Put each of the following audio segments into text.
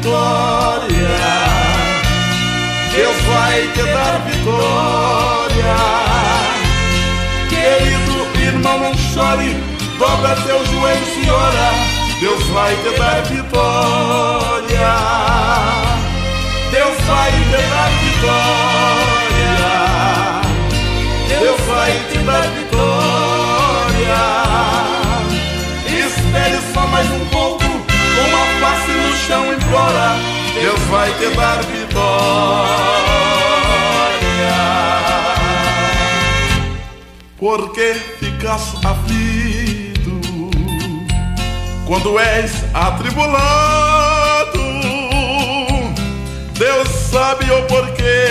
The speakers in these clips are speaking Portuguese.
vitória. Deus vai te dar vitória. Querido irmão, não chore, dobra teus joelhos e ora. Deus vai te dar vitória. Deus vai te dar vitória. Deus vai te dar vitória. Espere só mais um pouco, com uma face no chão implora. Deus vai te dar vitória. Por que ficas aflito quando és atribulado? Deus sabe o porquê.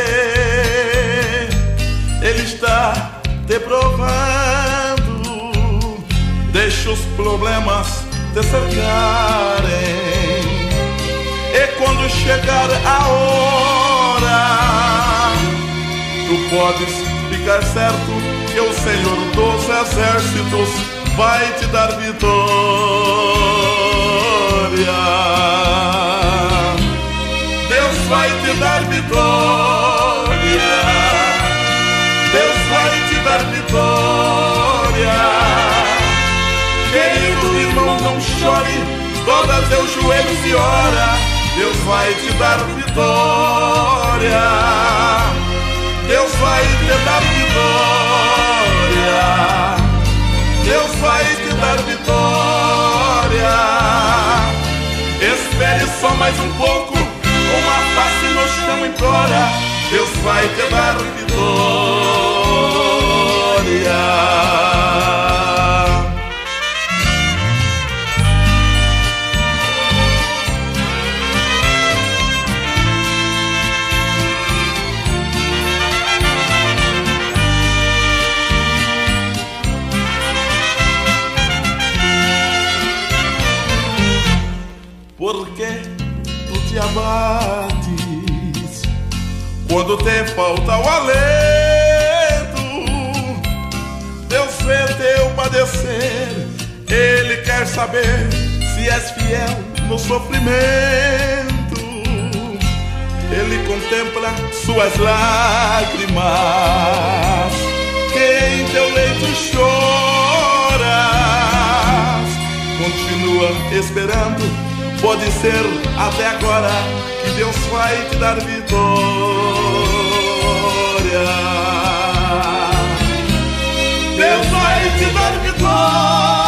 Ele está te provando. Deixa os problemas te cercarem. E quando chegar a hora, tu podes ficar certo que o Senhor dos Exércitos vai te dar vitória. Deus vai te dar vitória. Deus vai te dar vitória. Querido irmão, não chore, dobra teus joelhos e ora. Deus vai te dar vitória. Deus vai te dar vitória. Deus vai te dar vitória. Espere só mais um pouco, com uma face no chão implora. Deus vai te dar vitória. Por que tu te abates quando te falta o alento? Deus vê teu padecer, Ele quer saber se és fiel no sofrimento. Ele contempla suas lágrimas, que em teu leito choras. Continua esperando, pode ser até agora que Deus vai te dar vitória. Deus vai te dar vitória.